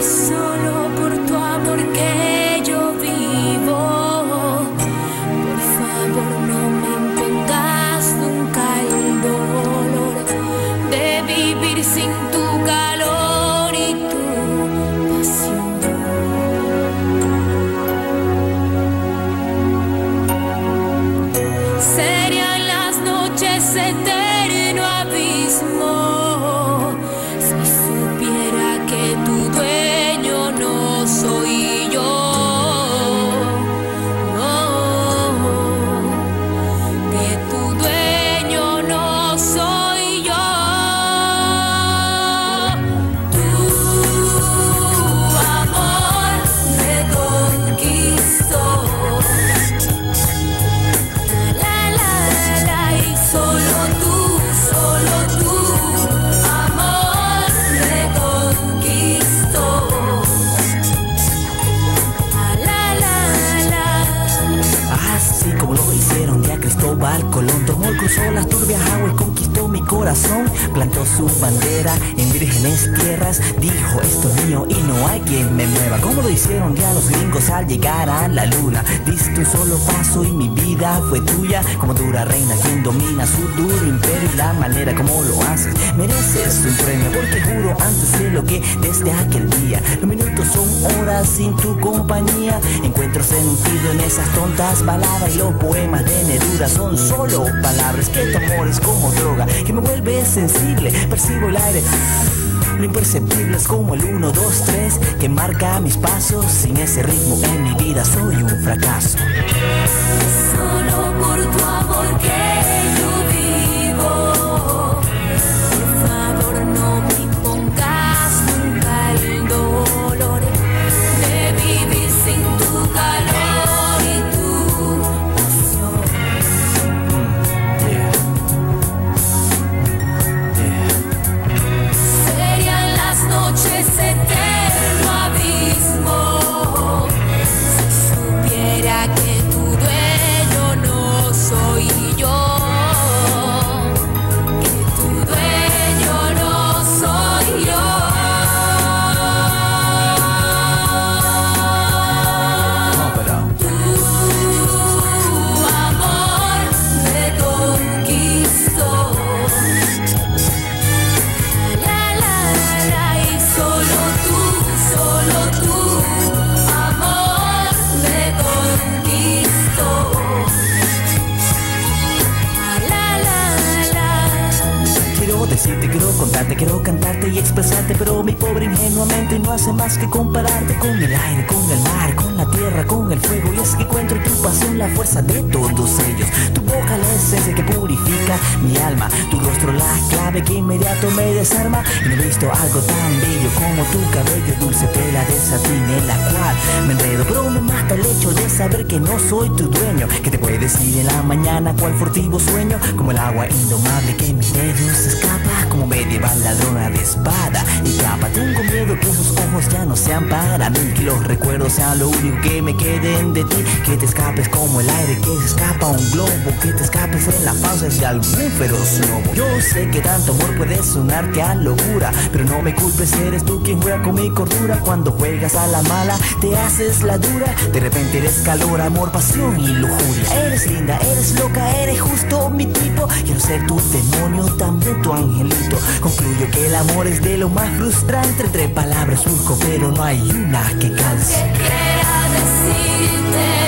Solo por tu amor que yo vivo. Por favor, no me impongas nunca el dolor de vivir sin tu calor y tu pasión. Serían las noches eterno abismo si supiera que tu dueño no soy yo. Que tu dueño no soy yo. Tu amor me conquistó. La la la y solo tu amor me conquistó. Así como lo hicieron ya Cristóbal Colón, tomó y cruzó las turbias aguas y conquistó mi corazón. Plantó su bandera en vírgenes tierras, dijo esto es mío y no hay quien me mueva. Como lo hicieron ya los gringos al llegar a la luna. Diste un solo paso y mi vida fue tuya. Como dura reina quien domina su duro imperio, y la manera como lo haces mereces un premio, porque juro ante el cielo que desde aquel día los minutos son horas sin tu compañía. Encuentro sentido en esas tontas palabras y los poemas de Neruda son solo palabras. Que tu amor es como droga que me vuelve sensible. Percibo el aire, lo imperceptible es como el 1, 2, 3 que marca mis pasos. Sin ese ritmo en mi vida soy un fracaso. Solo por tu amor que yo vivo. Por favor, no me impongas nunca el dolor de vivir sin tu calor y tu pasión. Serían las noches eterno abismo si supiera que tu dueño no soy yo. Que tu dueño no soy yo. Tu amor me conquistó. La la la y solo tu amor me conquistó. La la la. Quiero decirte, quiero contarte, quiero cantarte y expresarte, pero mi pobre ingenuamente no hace más que compararte con el aire, con el mar, con la tierra, con el fuego. Y es que encuentro en tu pasión la fuerza de todos ellos. Tu boca la esencia que purifica mi alma, tu rostro la clave que inmediato me desarma. Y no he visto algo tan bello como tu cabello, dulce tela de satín en la cual me enredo. Pero me mata el hecho de saber que no soy tu dueño, que te puede decir en la mañana cual furtivo sueño, como el agua indomable que en mis dedos escapa, como medieval ladrona de espada y capa. Tengo miedo que esos ojos ya no sean para mí, que los recuerdos sean lo único que me queden de ti. Que te escapes como el aire que se escapa a un globo, que te escapes en las fauces de algún feroz lobo. Yo sé que tanto amor puede sonarte a locura, pero no me culpes, eres tú quien juega con mi cordura. Cuando juegas a la mala te haces la dura, de repente eres calor, amor, pasión y lujuria. Eres linda, eres loca, eres justo mi tipo. Quiero ser tu demonio, también tu angelito. Concluyo que el amor es de lo más frustrante. Entre palabras surco, pero no hay una que calce. Que quiera decirte